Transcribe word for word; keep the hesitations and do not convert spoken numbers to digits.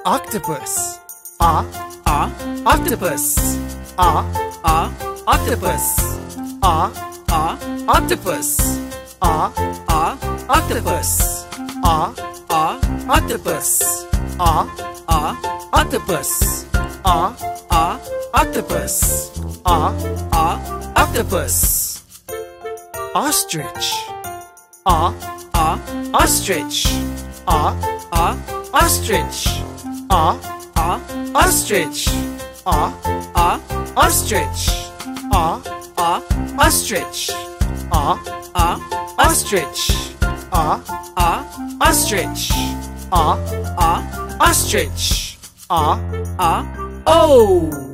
octopus. A, A, octopus. A, A, octopus. A, A, octopus. A, A, octopus. A, A, octopus. A, A, octopus. A, A, octopus. A, A, octopus. Ostrich. A, A, ostrich. A, A, ostrich. A, A, ostrich. A, A, ostrich. A, A, ostrich. A, A, ostrich. A, A, ostrich. A, A, ostrich. A, A, O.